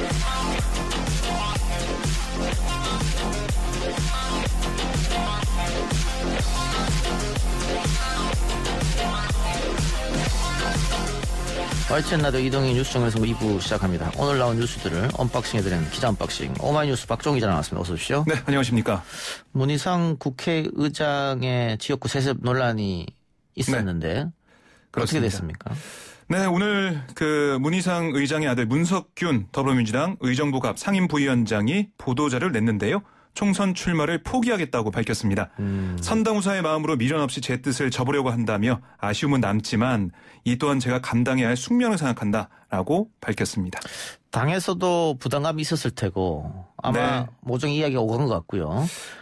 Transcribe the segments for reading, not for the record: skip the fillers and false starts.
YTN 라디오 이동희 뉴스 정면에서 2부 시작합니다. 오늘 나온 뉴스들을 언박싱해드리는 기자 언박싱. 오마이뉴스 박종 기자 나왔습니다. 어서 오십시오. 네, 안녕하십니까. 문희상 국회의장의 지역구 세습 논란이 있었는데 네, 어떻게 됐습니까? 네, 오늘 문희상 의장의 아들 문석균 더불어민주당 의정부갑 상임부위원장이 보도자를 냈는데요. 총선 출마를 포기하겠다고 밝혔습니다. 선당후사의 마음으로 미련 없이 제 뜻을 접으려고 한다며 아쉬움은 남지만 이 또한 제가 감당해야 할 숙명을 생각한다라고 밝혔습니다. 당에서도 부담감이 있었을 테고 아마 네. 모종 이야기가 오간 것 같고요.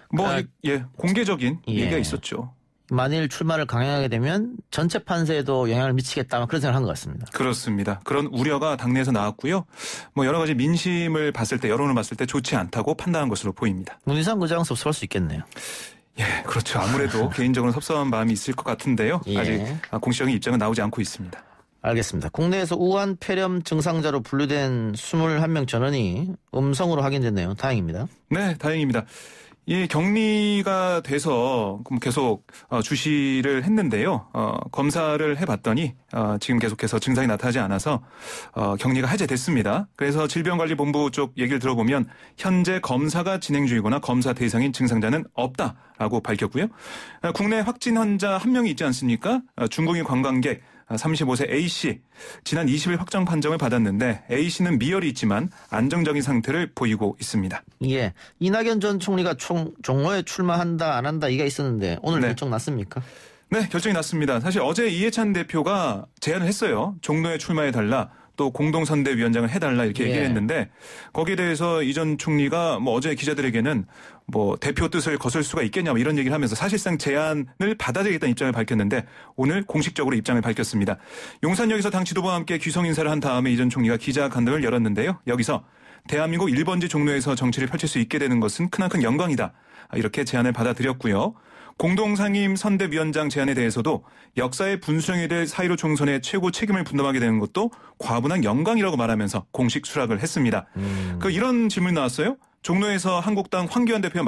공개적인 얘기가 있었죠. 만일 출마를 강행하게 되면 전체 판세에도 영향을 미치겠다 그런 생각을 한 것 같습니다. 그렇습니다. 그런 우려가 당내에서 나왔고요. 여러 가지 민심을 봤을 때 여론을 봤을 때 좋지 않다고 판단한 것으로 보입니다. 문희상 의장은 섭섭할 수 있겠네요. 예, 그렇죠. 아무래도 개인적으로 섭섭한 마음이 있을 것 같은데요. 예. 아직 공식적인 입장은 나오지 않고 있습니다. 알겠습니다. 국내에서 우한 폐렴 증상자로 분류된 21명 전원이 음성으로 확인됐네요. 다행입니다. 네, 다행입니다. 이 격리가 돼서 계속 주시를 했는데요. 검사를 해봤더니 지금 계속해서 증상이 나타나지 않아서 격리가 해제됐습니다. 그래서 질병관리본부 쪽 얘기를 들어보면 현재 검사가 진행 중이거나 검사 대상인 증상자는 없다라고 밝혔고요. 국내 확진 환자 1명이 있지 않습니까? 중국인 관광객 35세 A씨 지난 20일 확정 판정을 받았는데 A씨는 미열이 있지만 안정적인 상태를 보이고 있습니다. 예, 이낙연 전 총리가 종로에 출마한다 안 한다 이게 있었는데 오늘 결정 났습니까? 네, 결정이 났습니다. 사실 어제 이해찬 대표가 제안을 했어요. 종로에 출마해달라. 또 공동선대위원장을 해달라 이렇게 얘기를 했는데 거기에 대해서 이 전 총리가 어제 기자들에게는 대표 뜻을 거슬 수가 있겠냐 이런 얘기를 하면서 사실상 제안을 받아들이겠다는 입장을 밝혔는데 오늘 공식적으로 입장을 밝혔습니다. 용산역에서 당 지도부와 함께 귀성 인사를 한 다음에 이 전 총리가 기자간담회를 열었는데요. 여기서 대한민국 1번지 종로에서 정치를 펼칠 수 있게 되는 것은 크나큰 영광이다. 이렇게 제안을 받아들였고요. 공동상임 선대위원장 제안에 대해서도 역사의 분수령이 될 4.15 총선의 최고 책임을 분담하게 되는 것도 과분한 영광이라고 말하면서 공식 수락을 했습니다. 이런 질문이 나왔어요. 종로에서 한국당 황교안 대표와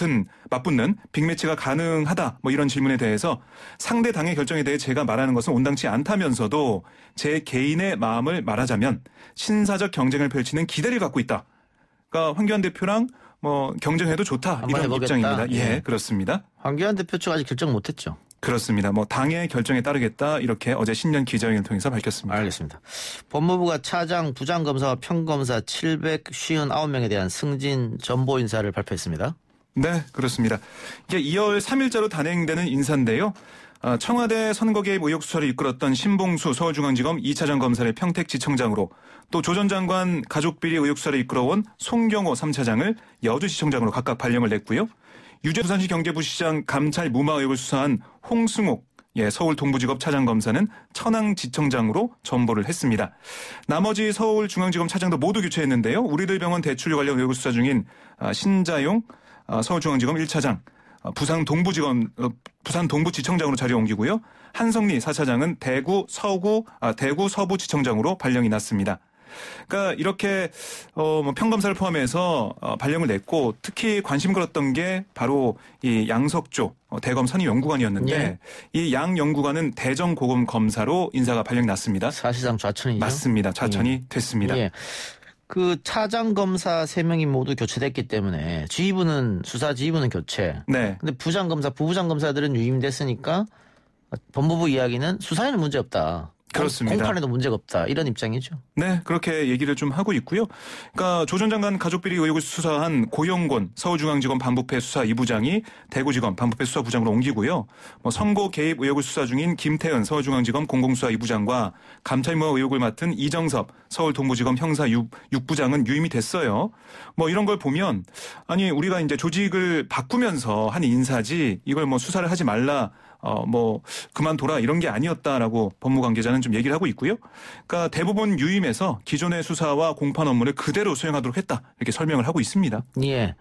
맞붙는 빅매치가 가능하다 이런 질문에 대해서 상대 당의 결정에 대해 제가 말하는 것은 온당치 않다면서도 제 개인의 마음을 말하자면 신사적 경쟁을 펼치는 기대를 갖고 있다. 그러니까 황교안 대표랑 경쟁해도 좋다 이런 해보겠다. 입장입니다. 예, 그렇습니다. 황교안 대표 측 아직 결정 못했죠. 그렇습니다. 당의 결정에 따르겠다 이렇게 어제 신년 기자회견을 통해서 밝혔습니다. 알겠습니다. 법무부가 차장, 부장검사와 평검사 759명에 대한 승진 전보 인사를 발표했습니다. 네, 그렇습니다. 이게 2월 3일자로 단행되는 인사인데요. 청와대 선거 개입 의혹 수사를 이끌었던 신봉수 서울중앙지검 2차장 검사를 평택지청장으로 또 조 전 장관 가족비리 의혹 수사를 이끌어온 송경호 3차장을 여주지청장으로 각각 발령을 냈고요. 유재 부산시 경제부시장 감찰 무마 의혹을 수사한 홍승옥 서울 동부지검 차장검사는 천안지청장으로 전보를 했습니다. 나머지 서울중앙지검 차장도 모두 교체했는데요. 우리들 병원 대출료 관련 의혹을 수사 중인 신자용 서울중앙지검 1차장 부산 동부지청장으로 자리 옮기고요. 한성리 4차장은 대구 서부지청장으로 발령이 났습니다. 그러니까 이렇게 평검사를 포함해서 발령을 냈고 특히 관심 끌었던 게 바로 이 양석조 대검 선임연구관이었는데 이 양 연구관은 대정고검 검사로 인사가 발령났습니다. 사실상 좌천이죠. 맞습니다. 좌천이 됐습니다. 예. 차장 검사 3명이 모두 교체됐기 때문에 수사 지휘부는 교체. 네. 근데 부장 검사들은 유임됐으니까 법무부 이야기는 수사에는 문제 없다. 그렇습니다. 공판에도 문제가 없다. 이런 입장이죠. 네, 그렇게 얘기를 좀 하고 있고요. 그러니까 조 전 장관 가족비리 의혹을 수사한 고영곤 서울중앙지검 반부패 수사 2부장이 대구지검 반부패 수사부장으로 옮기고요. 선거 개입 의혹을 수사 중인 김태은 서울중앙지검 공공수사 2부장과 감찰무화 의혹을 맡은 이정섭 서울동부지검 형사 6부장은 유임이 됐어요. 이런 걸 보면 우리가 이제 조직을 바꾸면서 한 인사지 이걸 수사를 하지 말라. 그만둬라 이런 게 아니었다라고 법무 관계자는 좀 얘기를 하고 있고요. 그러니까 대부분 유임해서 기존의 수사와 공판 업무를 그대로 수행하도록 했다. 이렇게 설명을 하고 있습니다. 예.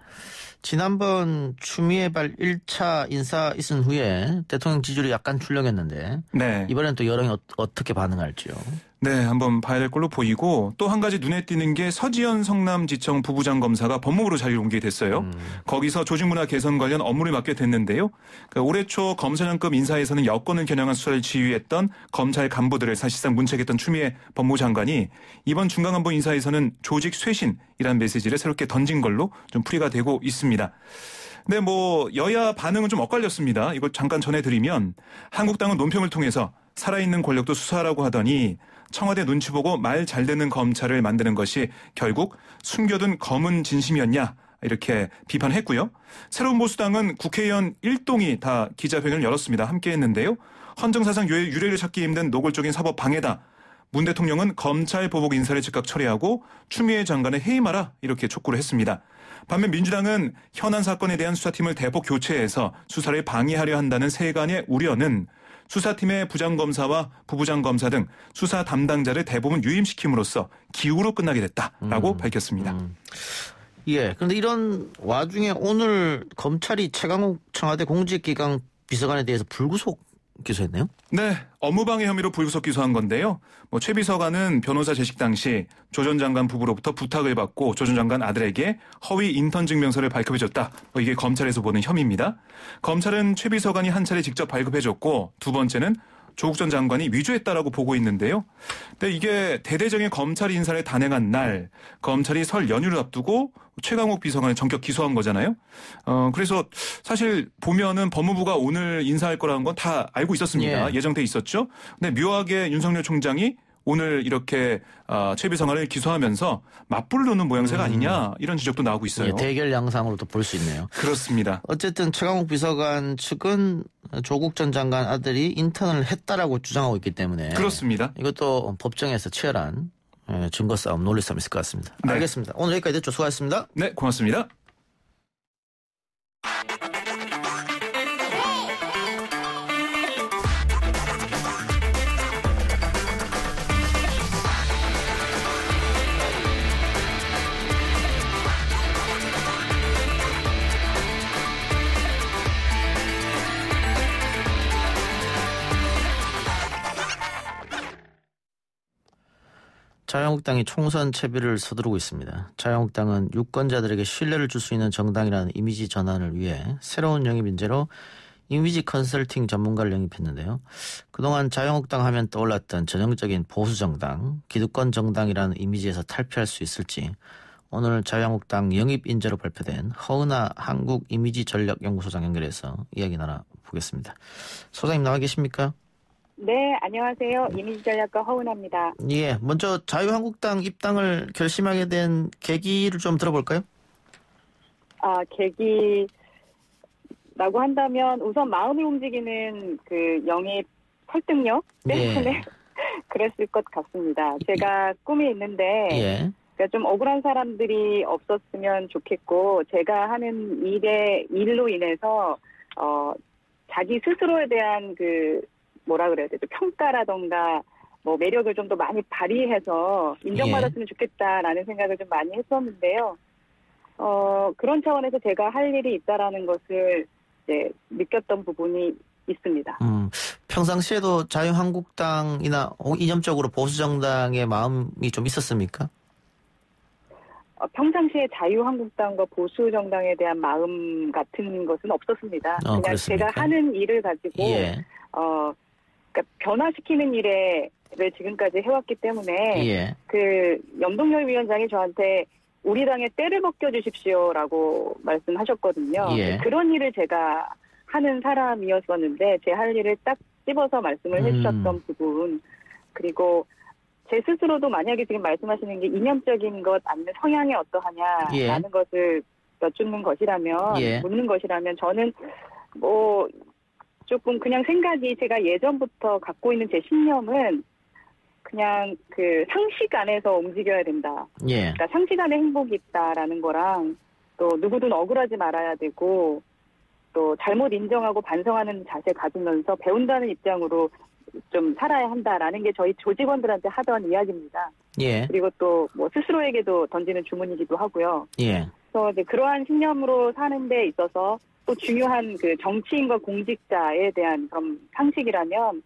지난번 추미애발 1차 인사 있은 후에 대통령 지지율이 약간 출렁였는데 네. 이번엔 또 여론이 어떻게 반응할지요? 네, 한번 봐야 될 걸로 보이고 또 한 가지 눈에 띄는 게 서지현 성남지청 부부장 검사가 법무부로 자리를 옮기게 됐어요. 거기서 조직문화 개선 관련 업무를 맡게 됐는데요. 그러니까 올해 초 검사장급 인사에서는 여권을 겨냥한 수사를 지휘했던 검찰 간부들을 사실상 문책했던 추미애 법무부 장관이 이번 중간간부 인사에서는 조직 쇄신이라는 메시지를 새롭게 던진 걸로 좀 풀이가 되고 있습니다. 근데 뭐 여야 반응은 좀 엇갈렸습니다. 이걸 잠깐 전해드리면 한국당은 논평을 통해서 살아있는 권력도 수사하라고 하더니 청와대 눈치 보고 말 잘 되는 검찰을 만드는 것이 결국 숨겨둔 검은 진심이었냐 이렇게 비판했고요. 새로운 보수당은 국회의원 1동이 다 기자회견을 열었습니다. 함께 했는데요. 헌정사상 유례를 찾기 힘든 노골적인 사법 방해다. 문 대통령은 검찰 보복 인사를 즉각 처리하고 추미애 장관을 해임하라 이렇게 촉구를 했습니다. 반면 민주당은 현안 사건에 대한 수사팀을 대폭 교체해서 수사를 방해하려 한다는 세간의 우려는 수사팀의 부장검사와 부부장검사 등 수사 담당자를 대부분 유임시킴으로써 기우로 끝나게 됐다라고 밝혔습니다. 예. 그런데 이런 와중에 오늘 검찰이 최강욱 청와대 공직기강 비서관에 대해서 불구속 기소했네요. 네. 업무방해 혐의로 불구속 기소한 건데요. 최 비서관은 변호사 재직 당시 조 전 장관 부부로부터 부탁을 받고 조 전 장관 아들에게 허위 인턴 증명서를 발급해줬다. 이게 검찰에서 보는 혐의입니다. 검찰은 최 비서관이 한 차례 직접 발급해줬고 두 번째는 조국 전 장관이 위조했다라고 보고 있는데요. 근데 이게 대대적인 검찰 인사를 단행한 날 검찰이 설 연휴를 앞두고 최강욱 비서관을 전격 기소한 거잖아요. 그래서 사실 보면은 법무부가 오늘 인사할 거라는 건 다 알고 있었습니다. 예. 예정돼 있었죠. 근데 묘하게 윤석열 총장이 오늘 이렇게 최 비서관을 기소하면서 맞불을 놓는 모양새가 아니냐 이런 지적도 나오고 있어요. 예, 대결 양상으로도 볼 수 있네요. 그렇습니다. 어쨌든 최강욱 비서관 측은 조국 전 장관 아들이 인턴을 했다라고 주장하고 있기 때문에 그렇습니다. 이것도 법정에서 치열한 증거 싸움, 논리 싸움 있을 것 같습니다. 네. 알겠습니다. 오늘 여기까지 됐죠. 수고하셨습니다. 네, 고맙습니다. 자유한국당이 총선 채비를 서두르고 있습니다. 자유한국당은 유권자들에게 신뢰를 줄 수 있는 정당이라는 이미지 전환을 위해 새로운 영입 인재로 이미지 컨설팅 전문가를 영입했는데요. 그동안 자유한국당 하면 떠올랐던 전형적인 보수정당, 기득권 정당이라는 이미지에서 탈피할 수 있을지 오늘 자유한국당 영입 인재로 발표된 허은하 한국이미지전략연구소장 연결해서 이야기 나눠보겠습니다. 소장님 나와 계십니까? 네, 안녕하세요. 이미지전략가 허은하입니다. 예, 먼저 자유한국당 입당을 결심하게 된 계기를 좀 들어볼까요? 계기라고 한다면 우선 마음을 움직이는 그 영입 설득력 때문에 예. 그랬을 것 같습니다. 제가 꿈이 있는데 예. 그러니까 좀 억울한 사람들이 없었으면 좋겠고 제가 하는 일로 인해서 자기 스스로에 대한 그 뭐라 그래야 되죠? 평가라던가 뭐 매력을 좀 더 많이 발휘해서 인정받았으면 좋겠다라는 생각을 좀 많이 했었는데요. 그런 차원에서 제가 할 일이 있다라는 것을 이제 느꼈던 부분이 있습니다. 평상시에도 자유한국당이나 이념적으로 보수정당의 마음이 좀 있었습니까? 평상시에 자유한국당과 보수정당에 대한 마음 같은 것은 없었습니다. 그냥 그렇습니까? 제가 하는 일을 가지고 예. 그러니까 변화시키는 일을 지금까지 해왔기 때문에 예. 그 염동열 위원장이 저한테 우리 당에 때를 벗겨주십시오라고 말씀하셨거든요. 예. 그런 일을 제가 하는 사람이었었는데 제 할 일을 딱 집어서 말씀을 해주셨던 부분 그리고 제 스스로도 만약에 지금 말씀하시는 게 이념적인 것 아니면 성향이 어떠하냐라는 예. 것을 여쭙는 것이라면 예. 묻는 것이라면 저는 뭐 조금 그냥 생각이 제가 예전부터 갖고 있는 제 신념은 그냥 그 상식 안에서 움직여야 된다. 예. 그러니까 상식 안에 행복이 있다라는 거랑 또 누구든 억울하지 말아야 되고 또 잘못 인정하고 반성하는 자세 가지면서 배운다는 입장으로 좀 살아야 한다라는 게 저희 조직원들한테 하던 이야기입니다. 예. 그리고 또 뭐 스스로에게도 던지는 주문이기도 하고요. 예. 그래서 이제 그러한 신념으로 사는 데 있어서 또 중요한 그 정치인과 공직자에 대한 그런 상식이라면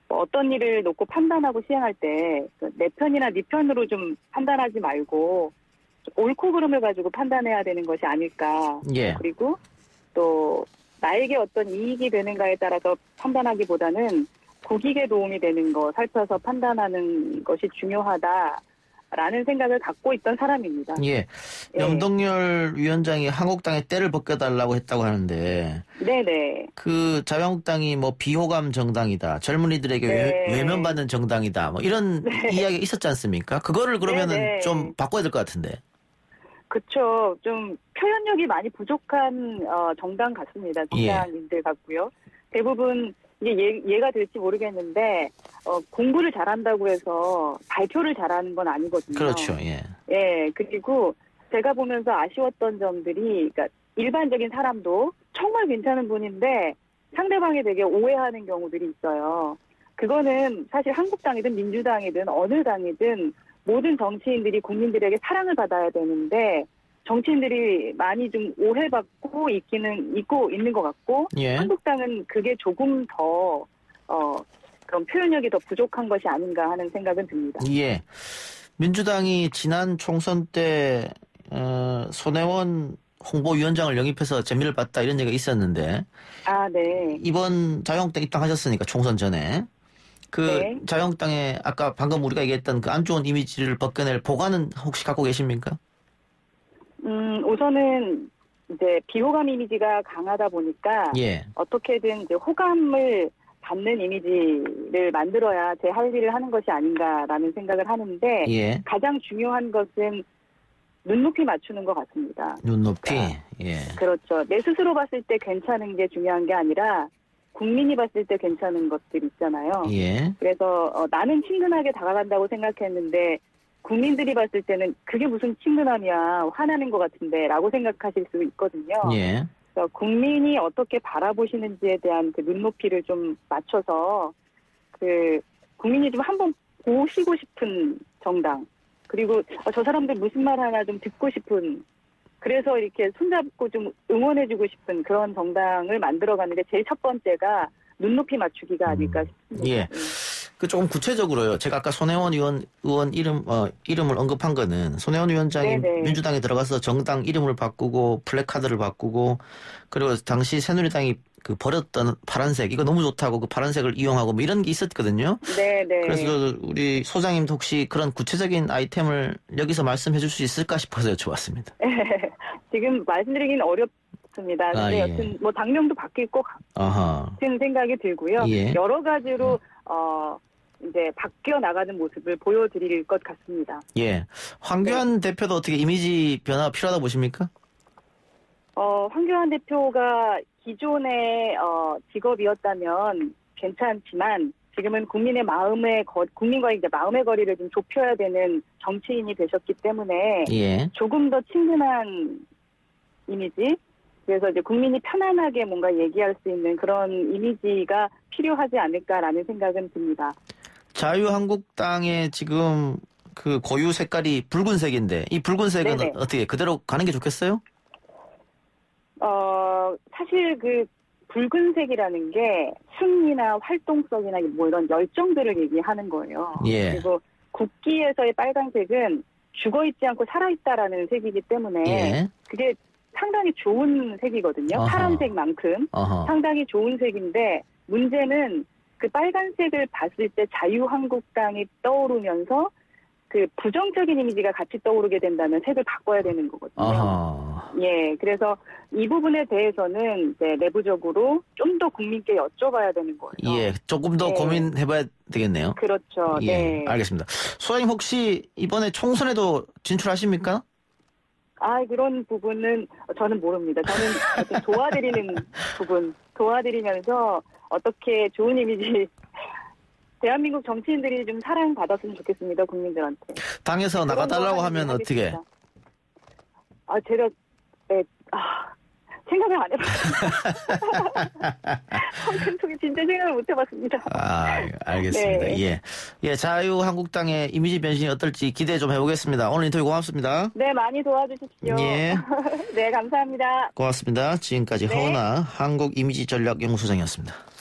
어떤 일을 놓고 판단하고 시행할 때 내 편이나 네 편으로 좀 판단하지 말고 옳고 그름을 가지고 판단해야 되는 것이 아닐까. 예. 그리고 또 나에게 어떤 이익이 되는가에 따라서 판단하기보다는 국익에 도움이 되는 거 살펴서 판단하는 것이 중요하다라는 생각을 갖고 있던 사람입니다. 예. 염동열 위원장이 한국당에 때를 벗겨달라고 했다고 하는데, 네네. 그 자유한국당이 뭐 비호감 정당이다, 젊은이들에게 네. 외면받는 정당이다, 뭐 이런 이야기가 있었지 않습니까? 그거를 그러면은 네네. 좀 바꿔야 될 것 같은데. 그렇죠. 좀 표현력이 많이 부족한 정당 같습니다. 정당인들 같고요. 대부분 이게 예가 될지 모르겠는데 공부를 잘한다고 해서 발표를 잘하는 건 아니거든요. 그렇죠. 예. 예. 그리고 제가 보면서 아쉬웠던 점들이 그러니까 일반적인 사람도 정말 괜찮은 분인데 상대방이 되게 오해하는 경우들이 있어요. 그거는 사실 한국당이든 민주당이든 어느 당이든 모든 정치인들이 국민들에게 사랑을 받아야 되는데 정치인들이 많이 좀 오해받고 있고 있는 것 같고 예. 한국당은 그게 조금 더 그런 표현력이 더 부족한 것이 아닌가 하는 생각은 듭니다. 예. 민주당이 지난 총선 때 손혜원 홍보위원장을 영입해서 재미를 봤다 이런 얘기가 있었는데 아, 네. 이번 자유한국당 입당하셨으니까 총선 전에 네. 자유한국당의 아까 방금 우리가 얘기했던 그 안 좋은 이미지를 벗겨낼 보관은 혹시 갖고 계십니까? 우선은 이제 비호감 이미지가 강하다 보니까 예. 어떻게든 이제 호감을 받는 이미지를 만들어야 제 할 일을 하는 것이 아닌가라는 생각을 하는데 예. 가장 중요한 것은 눈높이 맞추는 것 같습니다. 눈높이. 예. 그렇죠. 내 스스로 봤을 때 괜찮은 게 중요한 게 아니라 국민이 봤을 때 괜찮은 것들 있잖아요. 예. 그래서 나는 친근하게 다가간다고 생각했는데 국민들이 봤을 때는 그게 무슨 친근함이야 화나는 것 같은데 라고 생각하실 수 있거든요. 예. 그래서 국민이 어떻게 바라보시는지에 대한 그 눈높이를 좀 맞춰서 그 국민이 좀 한번 보시고 싶은 정당 그리고 저 사람들 무슨 말 하나 좀 듣고 싶은 그래서 이렇게 손잡고 좀 응원해주고 싶은 그런 정당을 만들어가는 게 제일 첫 번째가 눈높이 맞추기가 아닐까 싶습니다. 예. 그 조금 구체적으로요. 제가 아까 손혜원 의원 이름을 언급한 거는 손혜원 위원장이 네네. 민주당에 들어가서 정당 이름을 바꾸고 플래카드를 바꾸고 그리고 당시 새누리당이 그 버렸던 파란색 이거 너무 좋다고 그 파란색을 이용하고 뭐 이런 게 있었거든요. 네네. 그래서 우리 소장님도 혹시 그런 구체적인 아이템을 여기서 말씀해 줄 수 있을까 싶어서 여쭤봤습니다. 지금 말씀드리긴 어렵습니다. 근데 예. 여튼 뭐 당명도 바뀔 것 아하. 같은 생각이 들고요. 예. 여러 가지로 이제 바뀌어 나가는 모습을 보여드릴 것 같습니다. 예. 황교안 대표도 어떻게 이미지 변화 필요하다 보십니까? 황교안 대표가 기존의 직업이었다면 괜찮지만 지금은 국민과의 이제 마음의 거리를 좀 좁혀야 되는 정치인이 되셨기 때문에 예. 조금 더 친근한 이미지 그래서 이제 국민이 편안하게 뭔가 얘기할 수 있는 그런 이미지가 필요하지 않을까라는 생각은 듭니다. 자유한국당의 지금 그 고유 색깔이 붉은색인데 이 붉은색은 네네. 어떻게 그대로 가는 게 좋겠어요? 사실 그 붉은색이라는 게 승리나 활동성이나 뭐 이런 열정들을 얘기하는 거예요. 예. 그리고 국기에서의 빨간색은 죽어있지 않고 살아있다라는 색이기 때문에 예. 그게 상당히 좋은 색이거든요. 어허. 파란색만큼 어허. 상당히 좋은 색인데 문제는 그 빨간색을 봤을 때 자유한국당이 떠오르면서 그 부정적인 이미지가 같이 떠오르게 된다면 색을 바꿔야 되는 거거든요. 어허. 예, 그래서 이 부분에 대해서는 이제 내부적으로 좀 더 국민께 여쭤봐야 되는 거예요. 예. 조금 더 네. 고민해봐야 되겠네요. 그렇죠. 예. 네. 알겠습니다. 소장님 혹시 이번에 총선에도 진출하십니까? 그런 부분은 저는 모릅니다. 저는 도와드리면서 어떻게 좋은 이미지, 대한민국 정치인들이 좀 사랑받았으면 좋겠습니다, 국민들한테. 당에서 나가달라고 하면 어떻게? 제가, 생각을 안 해봤습니다. 평생 속에 진짜 생각을 못 해봤습니다. 알겠습니다. 네. 예, 자유한국당의 이미지 변신이 어떨지 기대 좀 해보겠습니다. 오늘 인터뷰 고맙습니다. 네, 많이 도와주십시오. 예. 네, 감사합니다. 고맙습니다. 지금까지 네. 허은아 한국이미지전략연구소장이었습니다.